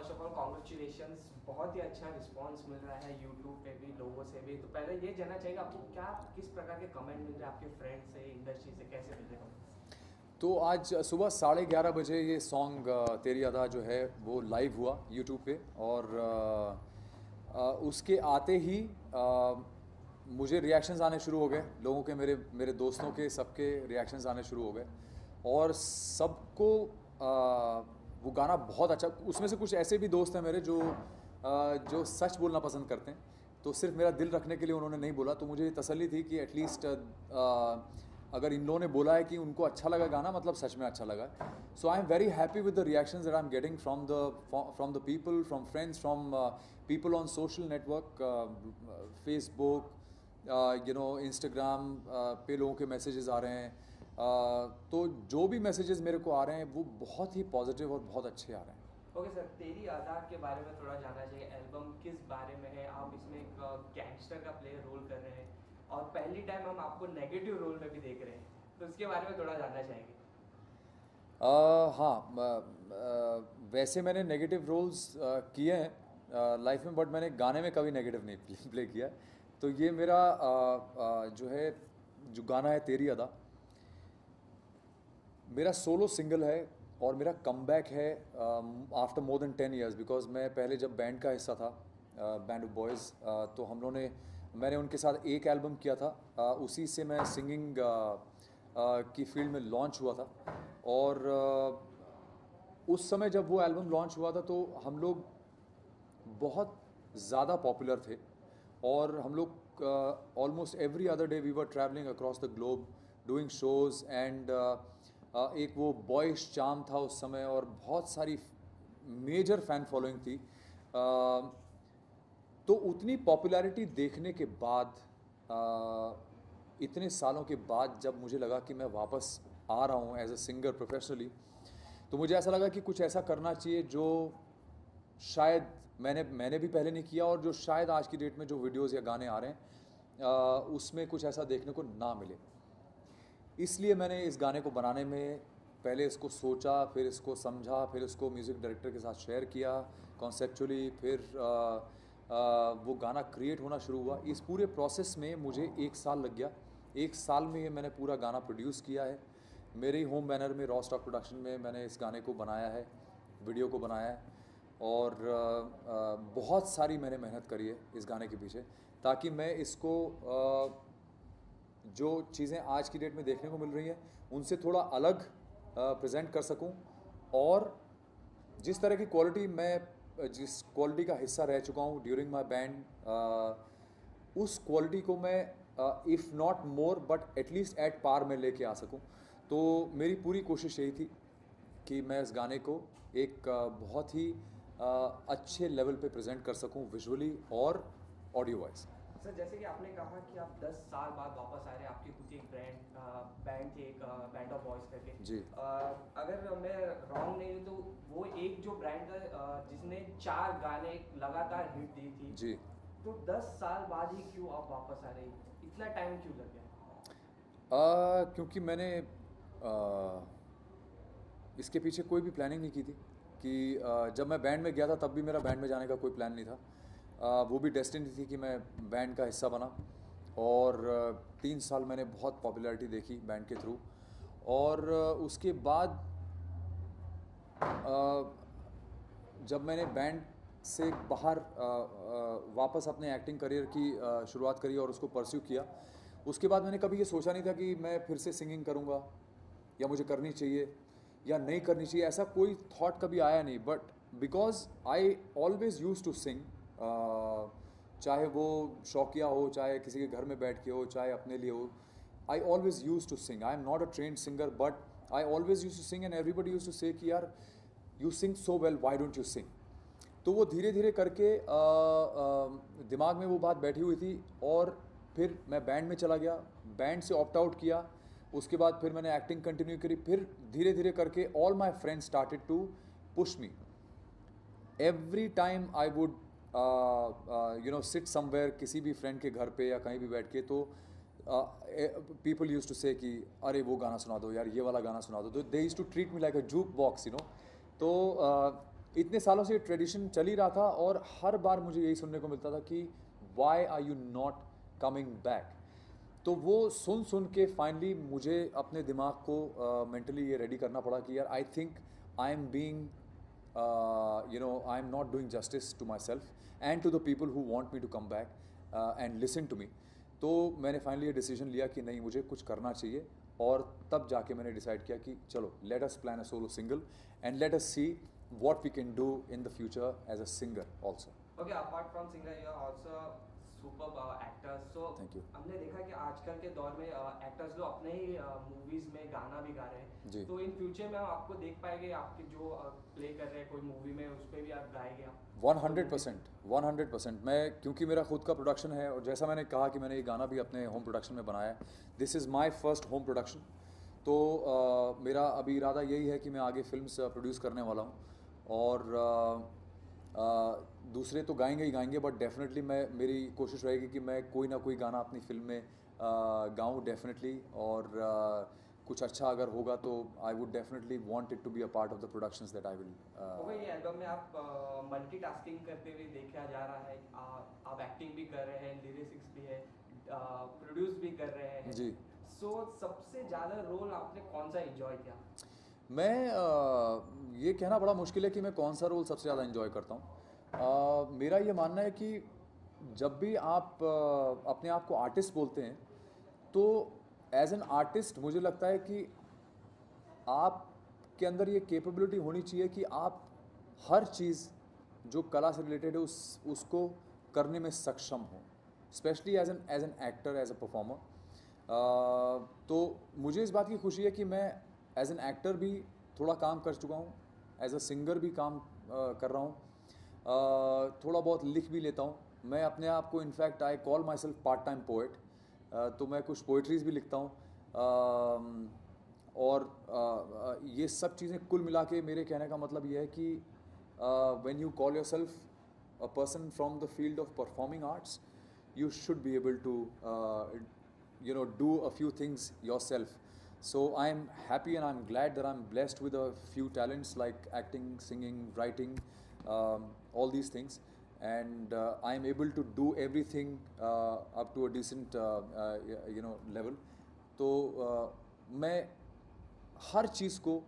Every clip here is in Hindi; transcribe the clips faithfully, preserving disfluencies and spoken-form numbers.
फर्स्ट ऑफ ऑल कॉन्ग्रेचुलेशंस, बहुत ही अच्छा रिस्पांस मिल रहा है यूट्यूब पे भी, लोगों से भी। तो पहले ये जानना चाहिए आपको क्या किस प्रकार के कमेंट मिल रहे हैं आपके फ्रेंड से, इंडस्ट्री से, कैसे मिल रहे हैं? तो आज सुबह साढ़े ग्यारह बजे ये सॉन्ग तेरी अदा जो है वो लाइव हुआ यूट्यूब पे, और आ, आ, उसके आते ही आ, मुझे रिएक्शंस आने शुरू हो गए लोगों के, मेरे मेरे दोस्तों के, सबके रिएक्शंस आने शुरू हो गए, और सबको आ, वो गाना बहुत अच्छा। उसमें से कुछ ऐसे भी दोस्त हैं मेरे जो आ, जो सच बोलना पसंद करते हैं, तो सिर्फ मेरा दिल रखने के लिए उन्होंने नहीं बोला, तो मुझे तसल्ली थी कि एटलीस्ट अगर इन लोगों ने बोला है कि उनको अच्छा लगा गाना, मतलब सच में अच्छा लगा। So I am very happy with the reactions that I am getting from the from the people, from friends, from people on social network, Facebook, you know, Instagram पे लोगों के मैसेजेस आ रहे हैं। uh, तो जो भी मैसेजेस मेरे को आ रहे हैं वो बहुत ही पॉजिटिव और बहुत अच्छे आ रहे हैं। ओके सर, तेरी अदा के बारे में थोड़ा जानना चाहिए। एल्बम किस बारे में है? आप इसमें एक गैंगस्टर का प्ले रोल कर रहे हैं और पहली टाइम हम आपको नेगेटिव रोल में भी देख रहे हैं, तो उसके बारे में थोड़ा जानना चाहेंगे। uh, हाँ, uh, वैसे मैंने नेगेटिव रोल्स uh, किए हैं लाइफ में, बट मैंने गाने में कभी नेगेटिव नहीं प्ले, प्ले किया। तो ये मेरा uh, uh, जो है, जो गाना है तेरी अदा, मेरा सोलो सिंगल है और मेरा कमबैक है after more than ten years. Because मैं पहले जब बैंड का हिस्सा था, बैंड ऑफ बॉयज़, तो हम लोगों ने मैंने उनके साथ एक एल्बम किया था, uh, उसी से मैं सिंगिंग uh, uh, की फील्ड में लॉन्च हुआ था। और uh, उस समय जब वो एल्बम लॉन्च हुआ था तो हम लोग बहुत ज़्यादा पॉपुलर थे, और हम लोग almost every other day we were travelling across the globe doing shows, and एक वो बॉयश चार्म था उस समय, और बहुत सारी मेजर फैन फॉलोइंग थी। uh, तो उतनी पॉपुलैरिटी देखने के बाद, uh, इतने सालों के बाद जब मुझे लगा कि मैं वापस आ रहा हूँ एज अ सिंगर प्रोफेशनली, तो मुझे ऐसा लगा कि कुछ ऐसा करना चाहिए जो शायद मैंने मैंने भी पहले नहीं किया, और जो शायद आज की डेट में जो वीडियोस या गाने आ रहे हैं आ, उसमें कुछ ऐसा देखने को ना मिले। इसलिए मैंने इस गाने को बनाने में पहले इसको सोचा, फिर इसको समझा, फिर इसको म्यूज़िक डायरेक्टर के साथ शेयर किया कॉन्सेप्चुअली, फिर आ, आ, वो गाना क्रिएट होना शुरू हुआ। इस पूरे प्रोसेस में मुझे एक साल लग गया। एक साल में ये मैंने पूरा गाना प्रोड्यूस किया है। मेरे ही होम बैनर में, रॉ स्टॉक प्रोडक्शन में, मैंने इस गाने को बनाया है, वीडियो को बनाया है, और आ, आ, बहुत सारी मैंने मेहनत करी है इस गाने के पीछे, ताकि मैं इसको आ, जो चीज़ें आज की डेट में देखने को मिल रही हैं उनसे थोड़ा अलग प्रेजेंट कर सकूं, और जिस तरह की क्वालिटी मैं जिस क्वालिटी का हिस्सा रह चुका हूं ड्यूरिंग माय बैंड, उस क्वालिटी को मैं if not more but at least at par में लेके आ सकूं। तो मेरी पूरी कोशिश यही थी कि मैं इस गाने को एक आ, बहुत ही आ, अच्छे लेवल पे प्रेजेंट कर सकूं, विजुअली और ऑडियो वाइज। सर, जैसे कि आपने कहा कि आप दस साल बाद वापस आ रहे हैं, आपकी खुद की एक ब्रांड बैंड थी, एक बैंड ऑफ बॉयज़ करके जी। आ, अगर मैं रॉन्ग नहीं हूँ तो वो एक जो ब्रांड था जिसने चार गाने लगातार हिट दी थी जी। तो दस साल बाद ही क्यों आप वापस आ रहे हैं? इतना टाइम क्यों लग गया? आ, क्योंकि मैंने आ, इसके पीछे कोई भी प्लानिंग नहीं की थी कि आ, जब मैं बैंड में गया था तब भी मेरा बैंड में जाने का कोई प्लान नहीं था। आ, वो भी डेस्टिनी थी कि मैं बैंड का हिस्सा बना, और आ, तीन साल मैंने बहुत पॉपुलैरिटी देखी बैंड के थ्रू, और आ, उसके बाद आ, जब मैंने बैंड से बाहर आ, आ, वापस अपने एक्टिंग करियर की आ, शुरुआत करी और उसको परस्यू किया, उसके बाद मैंने कभी ये सोचा नहीं था कि मैं फिर से सिंगिंग करूँगा, या मुझे करनी चाहिए या नहीं करनी चाहिए, ऐसा कोई थॉट कभी आया नहीं। But because I always use to sing, चाहे वो शौकिया हो, चाहे किसी के घर में बैठ के हो, चाहे अपने लिए हो, I always use to sing. I am not a trained singer, but I always use to sing, and everybody use to say कि यार you sing so well, why don't you sing. तो वो धीरे धीरे करके आ, आ, दिमाग में वो बात बैठी हुई थी, और फिर मैं बैंड में चला गया, बैंड से ऑप्ट आउट किया, उसके बाद फिर मैंने एक्टिंग कंटिन्यू करी, फिर धीरे धीरे करके all my friends started to push me. Every time I would you know sit somewhere, किसी भी फ्रेंड के घर पे या कहीं भी बैठ के, तो पीपल यूज टू से कि अरे वो गाना सुना दो यार, ये वाला गाना सुना दो। तो they use to treat me like a jukebox, you know. तो uh, इतने सालों से ये ट्रेडिशन चल ही रहा था और हर बार मुझे यही सुनने को मिलता था कि why are you not coming back. तो वो सुन सुन के फाइनली मुझे अपने दिमाग को मेंटली uh, ये रेडी करना पड़ा कि यार I think I am being you know I am not doing justice to myself and to the people who want me to come back and listen to me. तो मैंने फाइनली ये डिसीजन लिया कि नहीं, मुझे कुछ करना चाहिए और तब जाके मैंने डिसाइड किया कि चलो let us plan a solo single and let us see what we can do in the future as a singer also. Okay, apart from singer, you are also superb uh, actors. So Thank you. हमने देखा कि आजकल के दौर में एक्टर्स uh, लोग अपने ही मूवीज uh, में गाना भी गा रहे हैं जी। तो इन फ्यूचर में हम आपको देख पाएंगे, आपके जो प्ले uh, कर रहे हैं कोई मूवी में उस पर भी आप गाएंगे आप? One hundred percent one hundred percent मैं, क्योंकि मेरा खुद का प्रोडक्शन है और जैसा मैंने कहा कि मैंने ये गाना भी अपने होम प्रोडक्शन में बनाया है, this is my first home production. तो uh, मेरा अभी इरादा यही है कि मैं आगे फिल्म्स प्रोड्यूस करने वाला हूँ और आ, आ, दूसरे तो गाएंगे ही गाएंगे, बट डेफिनेटली मैं, मेरी कोशिश रहेगी कि मैं कोई ना कोई गाना अपनी फिल्म में गाऊं डेफिनेटली। और आ, कुछ अच्छा अगर होगा तो I would definitely want it to be a part of the productions that I will. Okay, ये एल्बम में आप मल्टीटास्किंग करते हुए देखा जा रहा है, आ, आप एक्टिंग भी कर रहे हैं, लिरिक्स भी है, प्रोड्यूस भी कर रहे हैं जी। सो so, सबसे ज़्यादा रोल आपने कौन सा एंजॉय किया? मैं आ, ये कहना बड़ा मुश्किल है कि मैं कौन सा रोल सबसे ज़्यादा एंजॉय करता हूँ। मेरा ये मानना है कि जब भी आप आ, अपने आप को आर्टिस्ट बोलते हैं तो एज एन आर्टिस्ट मुझे लगता है कि आप के अंदर ये कैपेबिलिटी होनी चाहिए कि आप हर चीज़ जो कला से रिलेटेड है उस उसको करने में सक्षम हो, specially as an as an actor, as a performer. तो मुझे इस बात की खुशी है कि मैं एज एन एक्टर भी थोड़ा काम कर चुका हूँ, एज अ सिंगर भी काम uh, कर रहा हूँ, uh, थोड़ा बहुत लिख भी लेता हूँ। मैं अपने आप को in fact I call myself part time poet, तो मैं कुछ पोइट्रीज भी लिखता हूँ। uh, और uh, ये सब चीज़ें कुल मिला के मेरे कहने का मतलब ये है कि when you call yourself a person from the field of performing arts, you should be able to uh, you know do a few things yourself. So I'm happy and I'm glad that I'm blessed with a few talents like acting, singing, writing, um, all these things, and uh, I'm able to do everything uh, up to a decent uh, uh, you know level. तो uh, मैं हर चीज़ को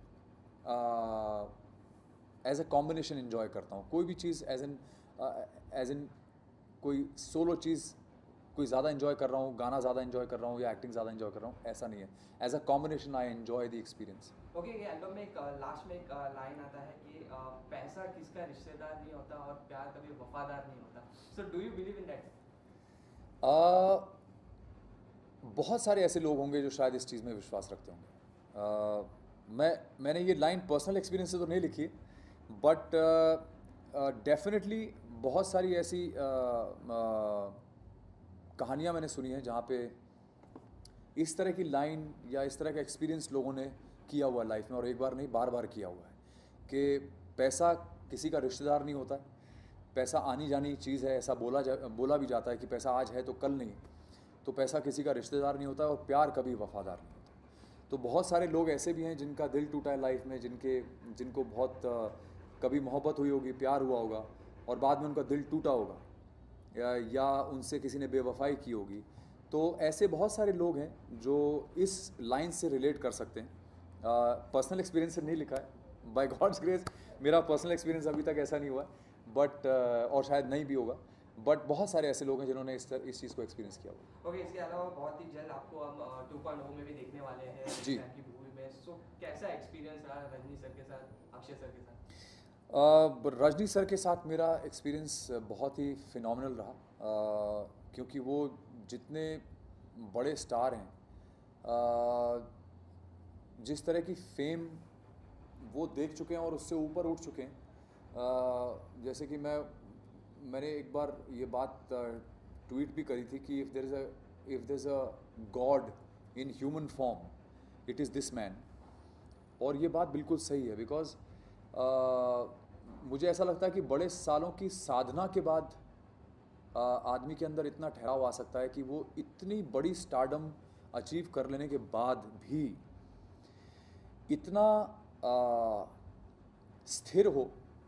एज अ कॉम्बिनेशन इन्जॉय करता हूँ। कोई भी चीज़ एज एन एज एन कोई सोलो चीज़ कोई ज़्यादा इन्जॉय कर रहा हूँ, गाना ज़्यादा इन्जॉय कर रहा हूँ या एक्टिंग ज़्यादा इन्जॉय कर रहा हूँ, ऐसा नहीं है। As a combination I enjoy the experience. Okay, ये एल्बम में एक लास्ट में एक लाइन आता है कि uh, पैसा किसका रिश्तेदार नहीं होता और प्यार कभी वफादार नहीं होता। So do you believe in that? बहुत सारे ऐसे लोग होंगे जो शायद इस चीज़ में विश्वास रखते होंगे। uh, मैं मैंने ये लाइन पर्सनल एक्सपीरियंस से तो नहीं लिखी, बट डेफिनेटली uh, uh, बहुत सारी ऐसी कहानियाँ मैंने सुनी हैं जहाँ पे इस तरह की लाइन या इस तरह का एक्सपीरियंस लोगों ने किया हुआ है लाइफ में, और एक बार नहीं बार बार किया हुआ है कि पैसा किसी का रिश्तेदार नहीं होता है, पैसा आनी जानी चीज़ है, ऐसा बोला जा बोला भी जाता है कि पैसा आज है तो कल नहीं, तो पैसा किसी का रिश्तेदार नहीं होता है और प्यार कभी वफादार नहीं होता। तो बहुत सारे लोग ऐसे भी हैं जिनका दिल टूटा है लाइफ में, जिनके जिनको बहुत कभी मोहब्बत हुई होगी, प्यार हुआ होगा और बाद में उनका दिल टूटा होगा या, या उनसे किसी ने बेवफाई की होगी। तो ऐसे बहुत सारे लोग हैं जो इस लाइन से रिलेट कर सकते हैं। पर्सनल एक्सपीरियंस से नहीं लिखा है, बाय गॉड्स ग्रेस मेरा पर्सनल एक्सपीरियंस अभी तक ऐसा नहीं हुआ है, बट uh, और शायद नहीं भी होगा, बट बहुत सारे ऐसे लोग हैं जिन्होंने इस तर, इस चीज़ को एक्सपीरियंस किया हुआ। ओके okay, इसके अलावा बहुत ही जल्द आपको हम टू पॉइंट ओ में भी देखने वाले हैं जी की मूवी में। सो so, कैसा एक्सपीरियंस रहा रजनी सर के साथ, अक्षय सर के साथ? Uh, रजनी सर के साथ मेरा एक्सपीरियंस बहुत ही फिनोमिनल रहा, uh, क्योंकि वो जितने बड़े स्टार हैं, uh, जिस तरह की फेम वो देख चुके हैं और उससे ऊपर उठ चुके हैं। uh, जैसे कि मैं मैंने एक बार ये बात ट्वीट uh, भी करी थी कि if there is a if there is a God in human form it is this man. और ये बात बिल्कुल सही है, बिकॉज Uh, मुझे ऐसा लगता है कि बड़े सालों की साधना के बाद uh, आदमी के अंदर इतना ठहराव आ सकता है कि वो इतनी बड़ी स्टारडम अचीव कर लेने के बाद भी इतना uh, स्थिर हो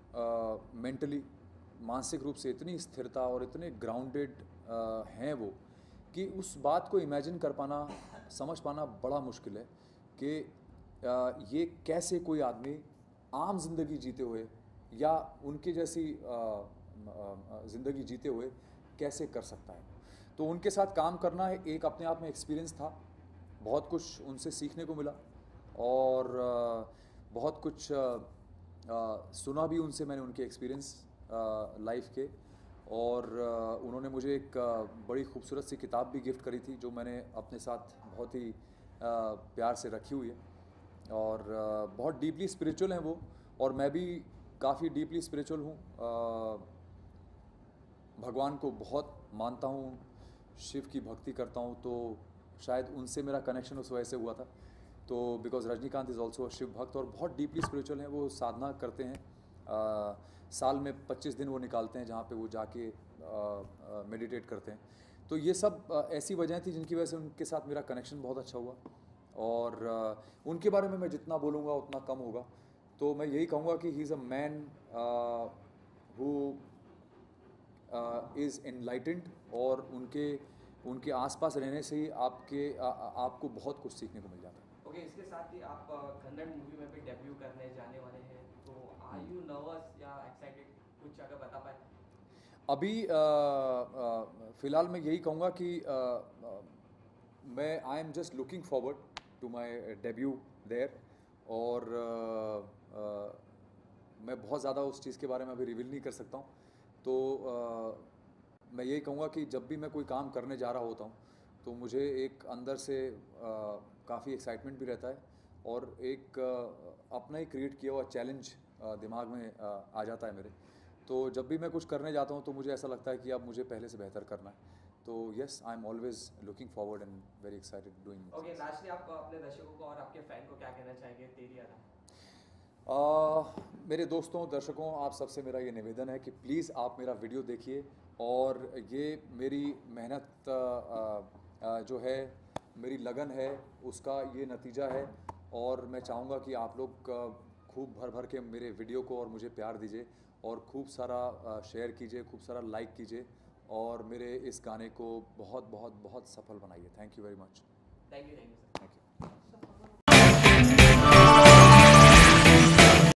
मेंटली मानसिक रूप से इतनी स्थिरता और इतने ग्राउंडेड हैं वो कि उस बात को इमेजिन कर पाना, समझ पाना बड़ा मुश्किल है कि uh, ये कैसे कोई आदमी आम जिंदगी जीते हुए या उनकी जैसी ज़िंदगी जीते हुए कैसे कर सकता है। तो उनके साथ काम करना एक अपने आप में एक्सपीरियंस था, बहुत कुछ उनसे सीखने को मिला और बहुत कुछ सुना भी उनसे मैंने, उनके एक्सपीरियंस लाइफ के। और उन्होंने मुझे एक बड़ी खूबसूरत सी किताब भी गिफ्ट करी थी जो मैंने अपने साथ बहुत ही प्यार से रखी हुई है। और बहुत डीपली स्पिरिचुअल हैं वो, और मैं भी काफ़ी डीपली स्पिरिचुअल हूँ। भगवान को बहुत मानता हूँ, शिव की भक्ति करता हूँ, तो शायद उनसे मेरा कनेक्शन उस वजह से हुआ था। तो because Rajinikanth is also Shiv bhakt और बहुत डीपली स्पिरिचुअल हैं। वो साधना करते हैं, आ, साल में पच्चीस दिन वो निकालते हैं जहाँ पे वो जाके मेडिटेट करते हैं। तो ये सब आ, ऐसी वजह थी जिनकी वजह से उनके साथ मेरा कनेक्शन बहुत अच्छा हुआ। और आ, उनके बारे में मैं जितना बोलूँगा उतना कम होगा। तो मैं यही कहूँगा कि he is a man who is enlightened, और उनके उनके आसपास रहने से ही आपके आ, आपको बहुत कुछ सीखने को मिल जाता है। ओके okay, इसके साथ ही आप कन्नड़ मूवी में भी डेब्यू करने जाने वाले हैं, तो आर यू नर्वस या एक्साइटेड, कुछ अगर बता पाए? अभी फ़िलहाल मैं यही कहूँगा कि आ, आ, मैं I am just looking forward to my debut there. और आ, आ, मैं बहुत ज़्यादा उस चीज़ के बारे में अभी रिवील नहीं कर सकता हूँ। तो आ, मैं यही कहूँगा कि जब भी मैं कोई काम करने जा रहा होता हूँ तो मुझे एक अंदर से काफ़ी एक्साइटमेंट भी रहता है, और एक आ, अपना ही क्रिएट किया हुआ चैलेंज दिमाग में आ, आ जाता है मेरे। तो जब भी मैं कुछ करने जाता हूँ तो मुझे ऐसा लगता है कि अब मुझे पहले से बेहतर करना है। तो yes, I am always looking forward and very excited doing. Okay, lastly आप अपने दर्शकों को और आपके फैन को क्या कहना चाहेंगे तेरी अदा? Uh, मेरे दोस्तों, दर्शकों, आप सबसे मेरा ये निवेदन है कि प्लीज़ आप मेरा वीडियो देखिए, और ये मेरी मेहनत जो है, मेरी लगन है, उसका ये नतीजा है। और मैं चाहूँगा कि आप लोग खूब भर भर के मेरे वीडियो को और मुझे प्यार दीजिए, और खूब सारा शेयर कीजिए, खूब सारा लाइक कीजिए, और मेरे इस गाने को बहुत बहुत बहुत सफल बनाइए। Thank you very much. Thank you thank you sir. Thank you.